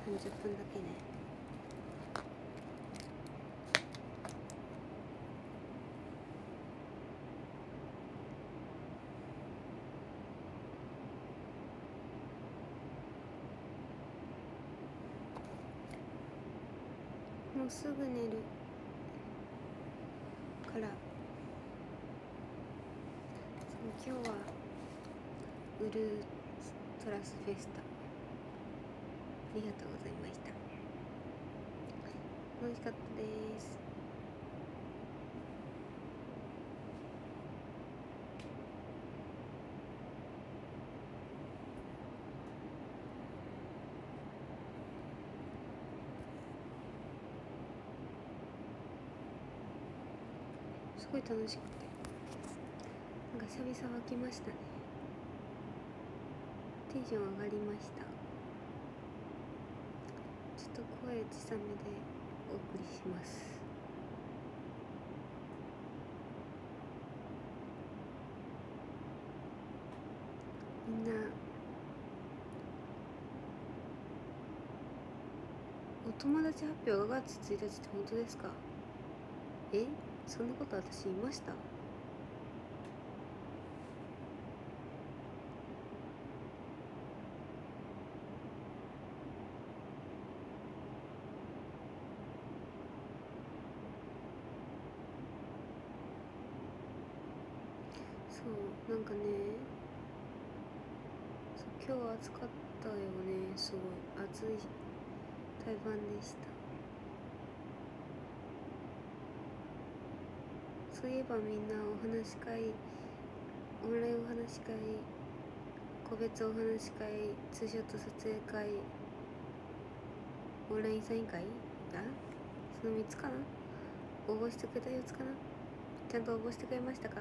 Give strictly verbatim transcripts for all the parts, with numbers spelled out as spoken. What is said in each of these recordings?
さんじゅっぷんだけね。もうすぐ寝るから今日はウルトラスフェスタありがとうございました。楽しかったです。すごい楽しくて、なんか久々湧きましたね。テンション上がりました。ちょっと声小さめでお送りします。みんなお友達発表ごがつついたちって本当ですか？え、そんなこと私言いました？そうなんかね、そう今日は暑かったよね。すごい暑い台湾でした。そういえばみんなお話し会、オンラインお話し会、個別お話し会、ツーショット撮影会、オンラインサイン会、あ、そのみっつかな。応募してくれたよっつかな。ちゃんと応募してくれましたか？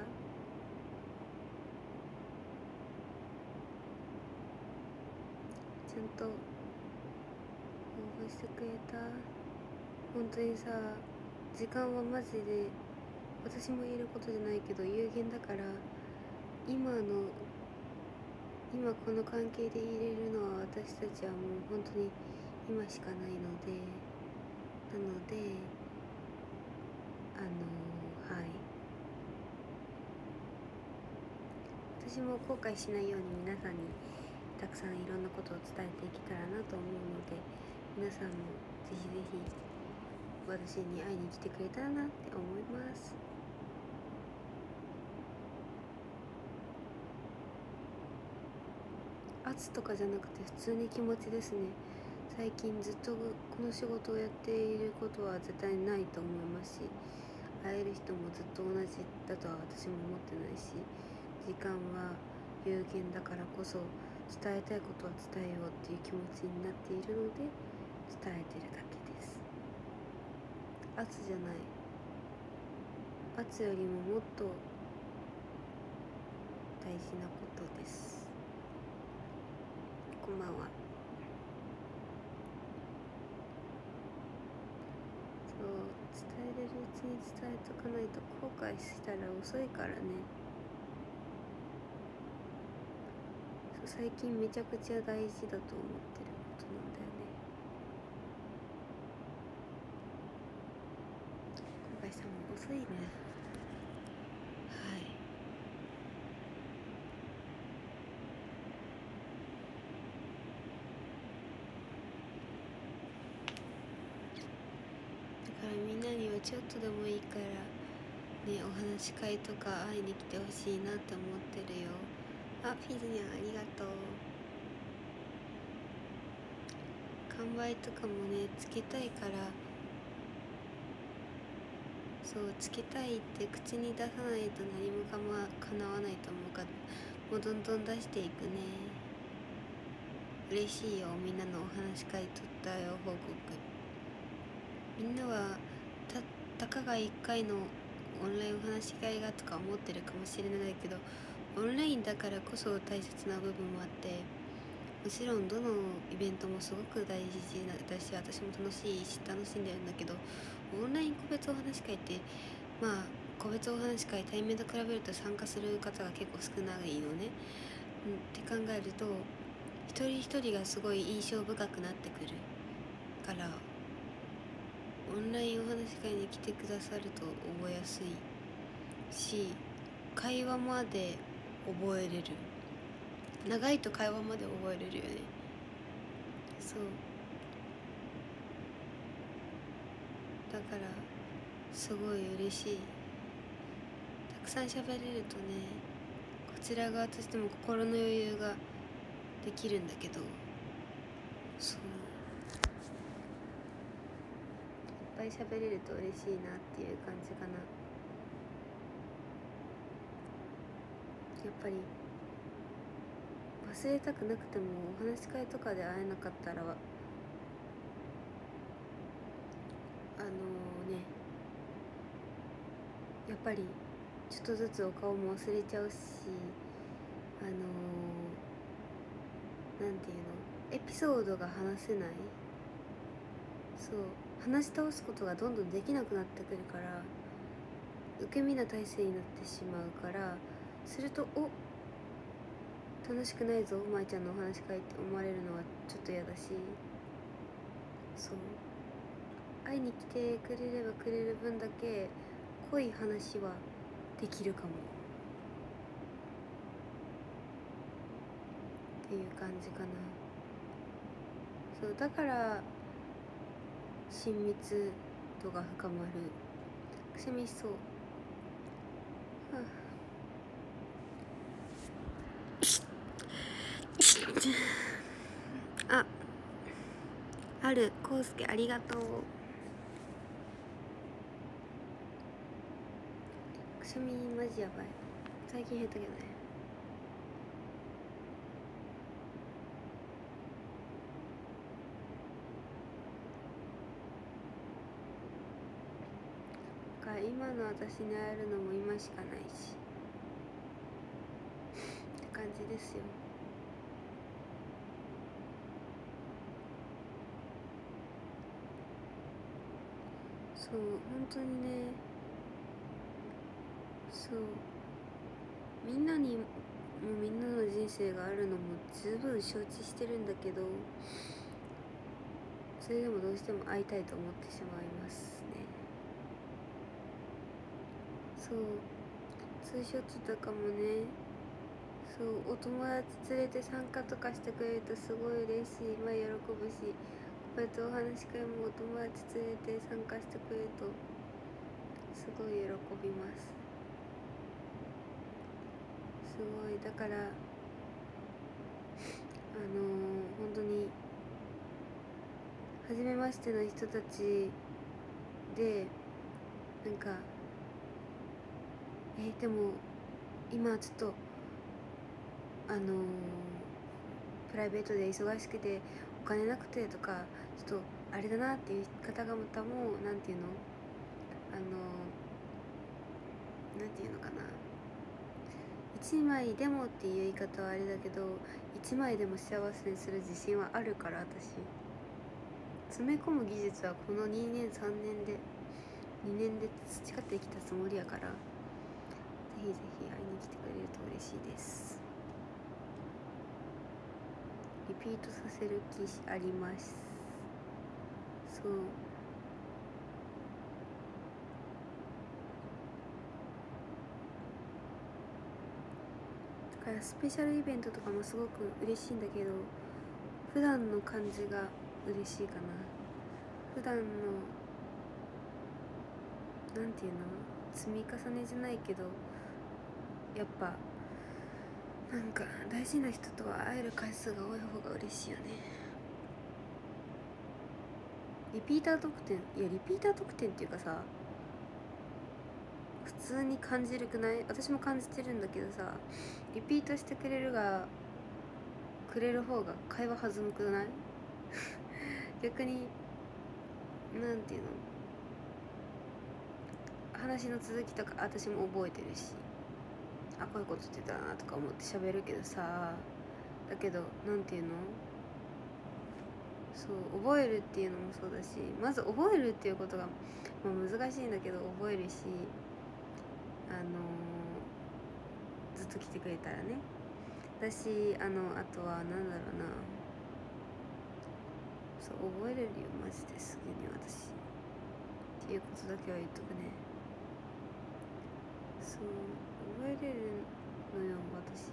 ちゃんと応募してくれた？本当にさ、時間はマジで私も言えることじゃないけど有限だから、今の今この関係で入れるのは私たちはもう本当に今しかないので、なのであのはい、私も後悔しないように皆さんにたくさんいろんなことを伝えていけたらなと思うので、皆さんもぜひぜひ私に会いに来てくれたらなって思います。圧とかじゃなくて普通に気持ちですね。最近ずっとこの仕事をやっていることは絶対ないと思いますし、会える人もずっと同じだとは私も思ってないし、時間は有限だからこそ伝えたいことは伝えようっていう気持ちになっているので伝えてるだけです。圧じゃない、圧よりももっと大事なことです。こんばんは。そう伝えれるうちに伝えとかないと後悔したら遅いからね。そう最近めちゃくちゃ大事だと思ってることなんだよね。後悔したらもう遅いね。はい、だからみんなにはちょっとでもいいからね、お話し会とか会いに来てほしいなって思ってるよ。あ、フィズニャンありがとう。完売とかもねつけたいから、そうつけたいって口に出さないと何もかも叶わないと思うから、もうどんどん出していくね。嬉しいよ、みんなのお話し会撮ったよ報告。みんなはたたかがいっかいのオンラインお話し会がとか思ってるかもしれないけど、オンラインだからこそ大切な部分もあって、もちろんどのイベントもすごく大事だし、私も楽しいし楽しんでるんだけど、オンライン個別お話し会ってまあ個別お話し会対面と比べると参加する方が結構少ないのね、うん、って考えると一人一人がすごい印象深くなってくる。 からオンラインお話し会に来てくださると覚えやすいし、会話まで覚えれる。長いと会話まで覚えれるよね。そうだからすごい嬉しい。たくさん喋れるとね、こちら側としても心の余裕ができるんだけど、そういっぱい喋れると嬉しいなっていう感じかな。やっぱり忘れたくなくてもお話し会とかで会えなかったら、あのねやっぱりちょっとずつお顔も忘れちゃうし、あのなんていうの、エピソードが話せない、そう話し倒すことがどんどんできなくなってくるから、受け身な体制になってしまうから、するとお楽しくないぞまいちゃんのお話し会って思われるのはちょっと嫌だし、そう会いに来てくれればくれる分だけ濃い話はできるかもっていう感じかな。そうだから親密度が深まる。くしゃみしそう、はあ、ああるこうすけありがとう。くしゃみマジやばい、最近減ったけどね。だから今の私に会えるのも今しかないしって感じですよ。そう本当にね、そうみんなにもみんなの人生があるのも十分承知してるんだけど、それでもどうしても会いたいと思ってしまいますね。そうツーショットとかもね、そうお友達連れて参加とかしてくれるとすごい嬉しい、まあ喜ぶし、こうやってお話し会もお友達連れて参加してくれるとすごい喜びます。すごいだからあのー、本当に初めましての人たちでなんかえー、でも今ちょっとあのー、プライベートで忙しくてお金なくてとかちょっとあれだなっていう方々もなんていうの、あのー、なんていうのかな、いちまいでもっていう言い方はあれだけどいちまいでも幸せにする自信はあるから、私詰め込む技術はこのにねんさんねんでにねんで培ってきたつもりやから、ぜひぜひ会いに来てくれると嬉しいです。リピートさせる気あります。そうだからスペシャルイベントとかもすごく嬉しいんだけど、普段の感じが嬉しいかな。普段のなんていうの、積み重ねじゃないけど、やっぱなんか大事な人とは会える回数が多い方が嬉しいよね。リピーター特典、いやリピーター特典っていうかさ、普通に感じるくない？私も感じてるんだけどさ、リピートしてくれるがくれる方が会話弾むくない？逆になんていうの、話の続きとか私も覚えてるし、あこういうこと言ってたなとか思って喋るけどさ、だけどなんていうの、そう覚えるっていうのもそうだし、まず覚えるっていうことが、まあ、難しいんだけど覚えるし、あのー、ずっと来てくれたらね、だし、あのあとはなんだろうな、 そう覚えれるよマジですぐに私っていうことだけは言っとくね。そう覚えれるのよ私。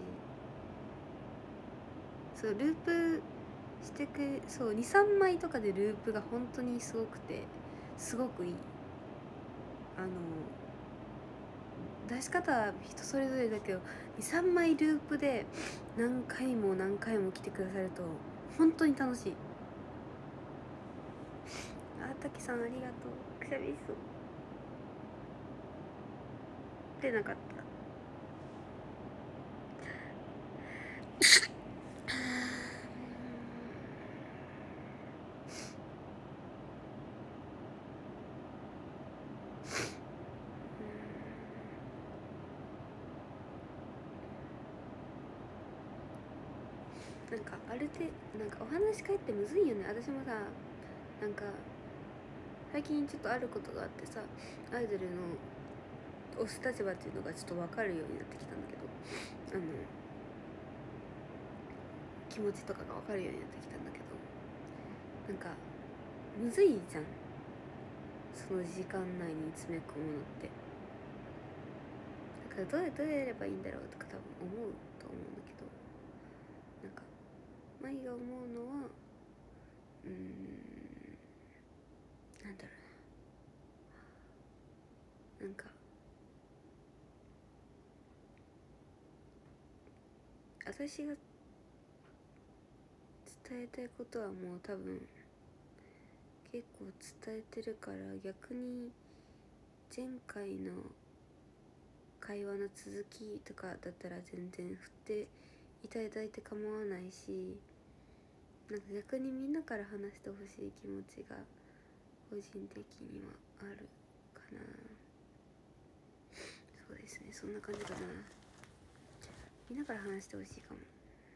そうループしてくそう にさんまいとかでループが本当にすごくてすごくいい。あの出し方は人それぞれだけどにさんまいループで何回も何回も来てくださると本当に楽しい。あたけさんありがとう。くしゃみそう出なかった。なんかある程度なんかお話し会ってむずいよね。私もさなんか最近ちょっとあることがあってさアイドルの推す立場っていうのがちょっと分かるようになってきたんだけどあの気持ちとかが分かるようになってきたんだけどなんかむずいじゃんその時間内に詰め込むのって。だからどうやどうやればいいんだろうとか多分思うと思うんだけどなんかマイが思うのはうーんなんだろうななんか私が伝えたいことはもう多分結構伝えてるから逆に前回の会話の続きとかだったら全然振っていただいて構わないしなんか逆にみんなから話してほしい気持ちが個人的にはあるかな。そうですねそんな感じかな。みんなから話してほしいかも。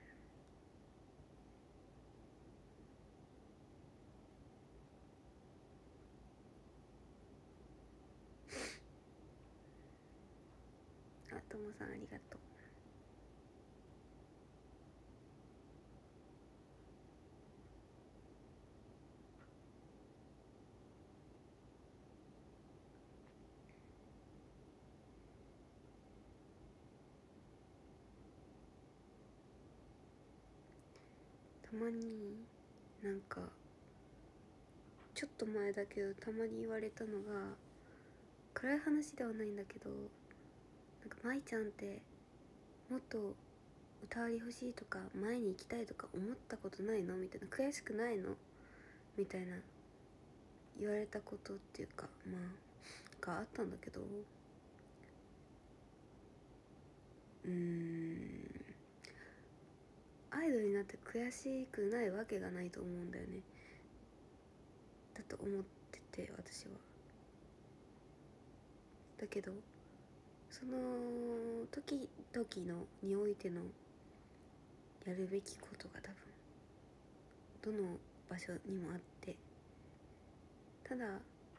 あともさんありがとう。たまになんかちょっと前だけどたまに言われたのが暗い話ではないんだけどなんか舞ちゃんってもっと歌わり欲しいとか前に行きたいとか思ったことないのみたいな悔しくないのみたいな言われたことっていうかまあがあったんだけどうーんアイドルになって悔しくないわけがないと思うんだよね。だと思ってて私は。だけどその時々のにおいてのやるべきことが多分どの場所にもあってただ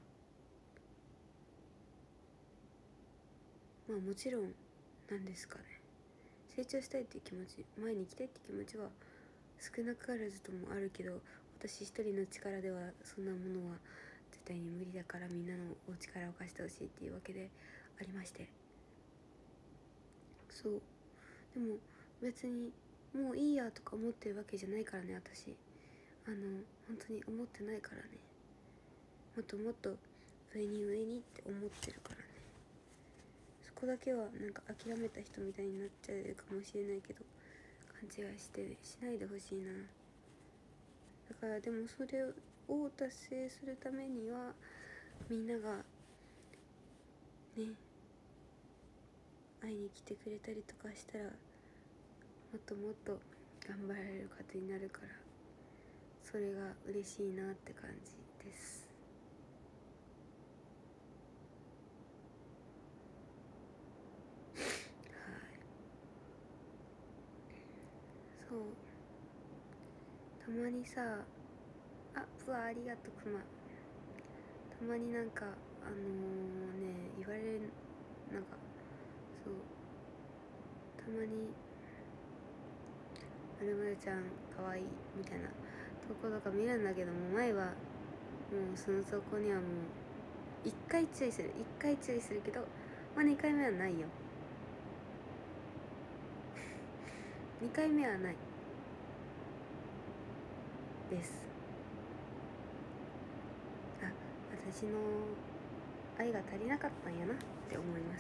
まあもちろんなんですかね成長したいっていう気持ち前に行きたいっていう気持ちは少なからずともあるけど私一人の力ではそんなものは絶対に無理だからみんなのお力を貸してほしいっていうわけでありましてそうでも別にもういいやとか思ってるわけじゃないからね私あの本当に思ってないからねもっともっと上に上にって思ってるからねそこだけはなんか諦めた人みたいになっちゃうかもしれないけど勘違いしてしないでほしいな。だからでもそれを達成するためにはみんながね会いに来てくれたりとかしたらもっともっと頑張られる方になるからそれが嬉しいなって感じです。はいそうたまにさあプアありがとうクマたまになんかあのー、ね言われるなんかそうたまに「まるまるちゃんかわいい」みたいなとことか見るんだけども、前はもうそのそこにはもういっかい注意するいっかい注意するけど、まあにかいめはないよにかいめはないです。あ、私の愛が足りなかったんやなって思います。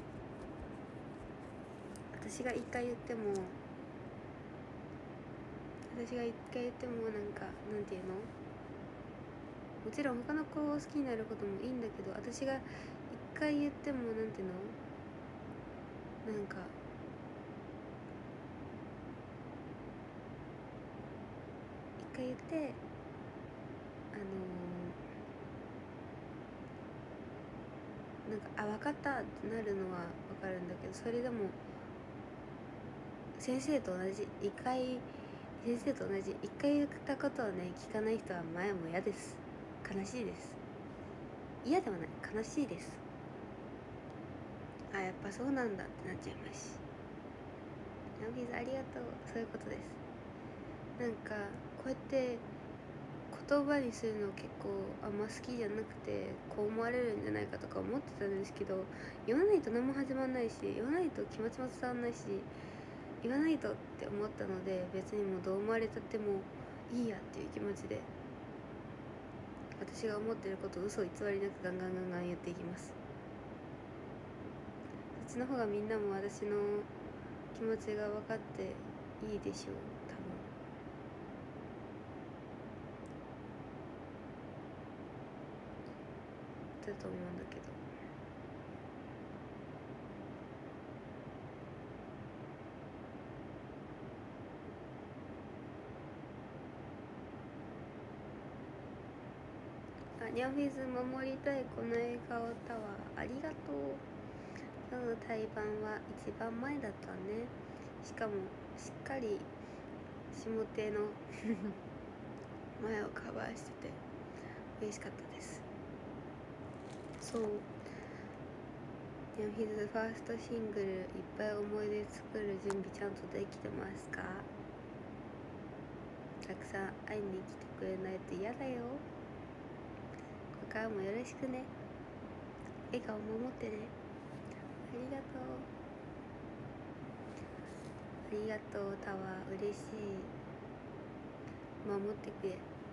私がいっかい言っても私がいっかい言ってもなんかなんていうの、もちろん他の子を好きになることもいいんだけど、私がいっかい言ってもなんていうの、なんかいっかい言ってあのー、なんかあ分かったってなるのは分かるんだけど、それでも先生と同じいっかい先生と同じいっかい言ったことをね聞かない人は前も嫌です。悲しいです。嫌ではない悲しいです。あ、やっぱそうなんだってなっちゃいますし、ナビズありがとう。そういうことです。なんかこうやって言葉にするの結構あんま好きじゃなくて、こう思われるんじゃないかとか思ってたんですけど、言わないと何も始まんないし、言わないと気持ちも伝わんないし、言わないとって思ったので、別にもうどう思われたってもいいやっていう気持ちで、私が思ってることを嘘偽りなくガンガンガンガン言っていきます。そっちの方がみんなも私の気持ちが分かっていいでしょう、多分。だと思うんだけど。あ、ニャンフィズ守りたいこの笑顔タワーありがとう。今日の対バンは一番前だったね。しかもしっかり下手の前をカバーしてて嬉しかったです。そう、ニャンフィズファーストシングルいっぱい思い出作る準備ちゃんとできてますか？たくさん会いに来てくれないと嫌だよ。これからもよろしくね。笑顔守ってね。ありがとう。ありがとうタワー、嬉しい。守ってくれ、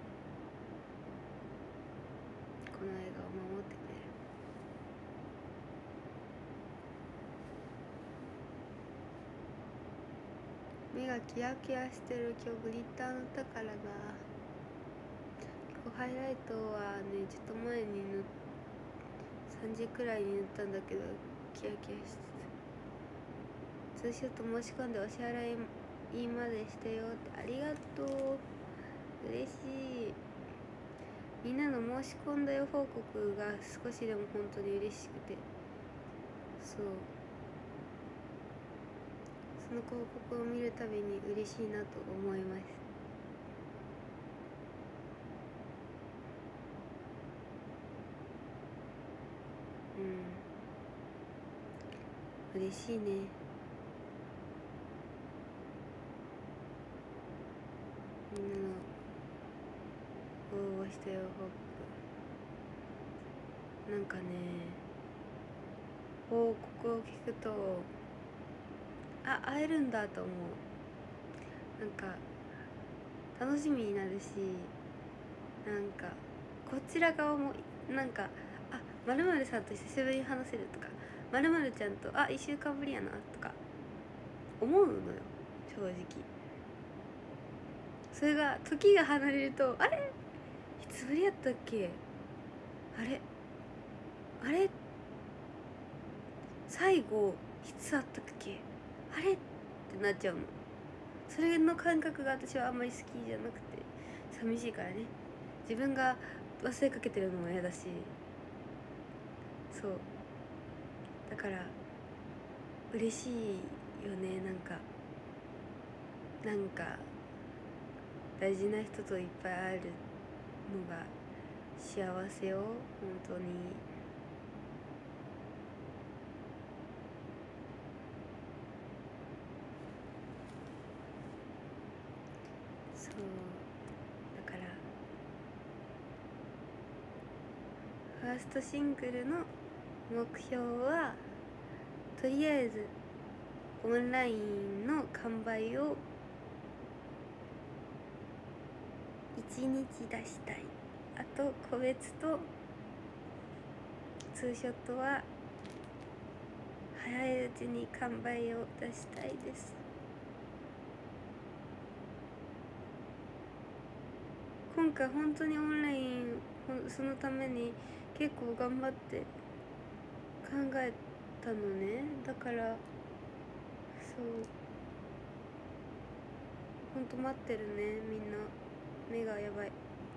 この笑顔守ってくれ。目がキラキラしてる。今日グリッター塗ったからな。今日ハイライトはねちょっと前に塗っさんじくらいに塗ったんだけどキラキラしてた。ツーショット申し込んでお支払いまでしてよって。ありがとう、嬉しい。みんなの申し込んだよ報告が少しでも本当に嬉しくて、そう、その広告を見るたびに嬉しいなと思います。うん、嬉しいね。みんなの応募したよ報告、なんかね報告を聞くとあ、会えるんだと思う。なんか楽しみになるし、なんかこちら側もなんかあ、まるまるさんと久しぶりに話せるとか、まるまるちゃんとあ、いっしゅうかんぶりやなとか思うのよ、正直。それが時が離れると、あれいつぶりやったっけ、あれあれ最後いつあったっけ、あれってなっちゃうの。それの感覚が私はあんまり好きじゃなくて寂しいからね。自分が忘れかけてるのも嫌だし、そうだから嬉しいよね。なんかなんか大事な人といっぱい会えるのが幸せよ、本当に。そうファーストシングルの目標はとりあえずオンラインの完売をいちにち出したい。あと個別とツーショットは早いうちに完売を出したいです。今回本当にオンラインそのために結構頑張って考えたのね。だからそう本当待ってるね。みんな目がやばい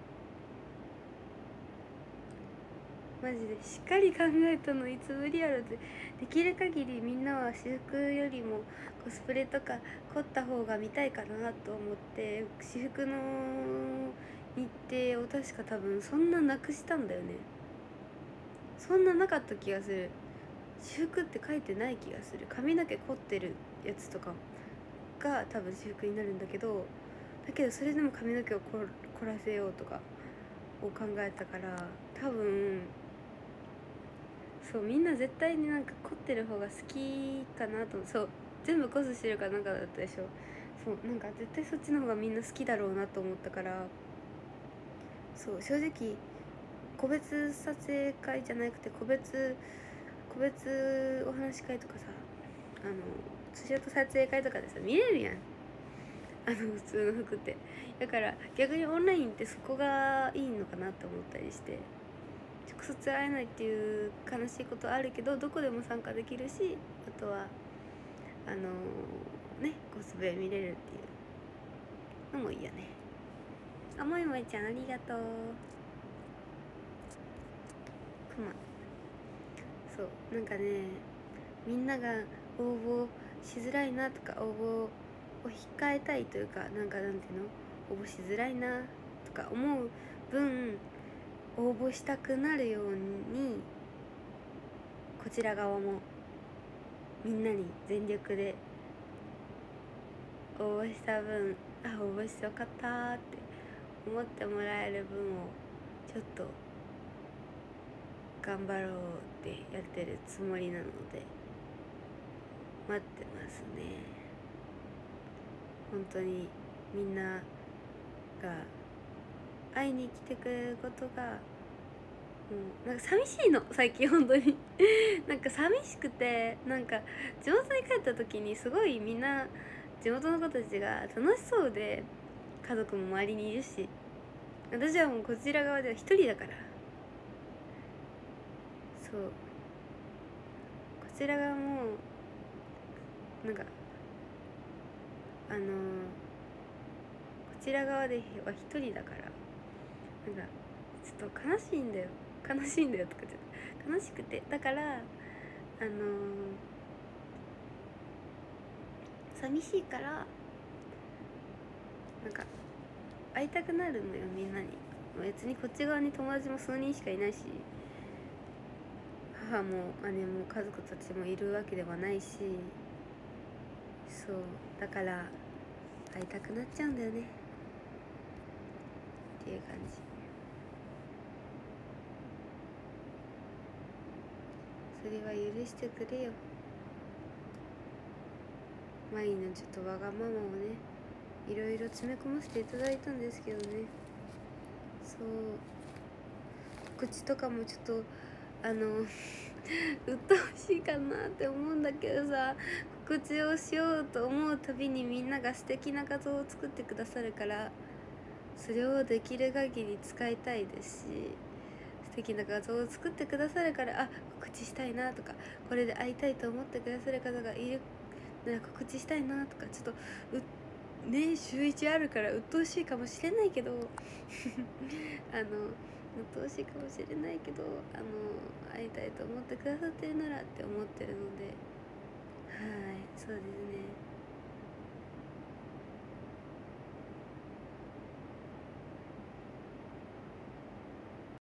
マジで。しっかり考えたのいつぶりやろって。できる限りみんなは私服よりもコスプレとか凝った方が見たいかなと思って私服の日程を確か多分そんななくしたんだよね。そんななかった気がする。私服って書いてない気がする。髪の毛凝ってるやつとかが多分私服になるんだけど、だけどそれでも髪の毛を凝らせようとかを考えたから、多分そうみんな絶対になんか凝ってる方が好きかなと。そう全部コスしてるかなんかだったでしょ。そうなんか絶対そっちの方がみんな好きだろうなと思ったから、そう正直個別撮影会じゃなくて個別個別お話し会とかさ、あのツーショット撮影会とかでさ見れるやん、あの普通の服って。だから逆にオンラインってそこがいいのかなって思ったりして、直接会えないっていう悲しいことあるけどどこでも参加できるし、あとはあのねコスプレ見れるっていうのもいいよね。あもいもいちゃんありがとう。くまそうなんかね、みんなが応募しづらいなとか応募を控えたいというか、なんかなんていうの、応募しづらいなとか思う分応募したくなるようにこちら側もみんなに全力で応募した分、あ応募してよかったって思ってもらえる分をちょっと頑張ろうってやってるつもりなので待ってますね。本当にみんなが会いに来てくれることがもうなんか寂しいの最近本当になんか寂しくて、なんか地元に帰った時にすごいみんな地元の子たちが楽しそうで、家族も周りにいるし、私はもうこちら側では一人だから、そうこちら側もなんかあのー、こちら側では一人だから、なんかちょっと悲しいんだよ悲しいんだよとかちょっと悲しくて、だからあのー、寂しいからなんか会いたくなるのよみんなに。別にこっち側に友達も数人しかいないし、母も姉も家族たちもいるわけではないし、そうだから会いたくなっちゃうんだよねっていう感じ。それは許してくれよ。マイのちょっとわがままをねいろいろ詰め込ませていただいたんですけどね。そう告知とかもちょっとあのうっとうしいかなって思うんだけどさ、告知をしようと思うたびにみんなが素敵な画像を作ってくださるから、それをできる限り使いたいですし、素敵な画像を作ってくださるから、あ告知したいなとか、これで会いたいと思ってくださる方がいるなら告知したいなとか、ちょっとうね週一あるから鬱陶しいかもしれないけどあの鬱陶しいかもしれないけどあの会いたいと思ってくださってるならって思ってるので、はいそうですね。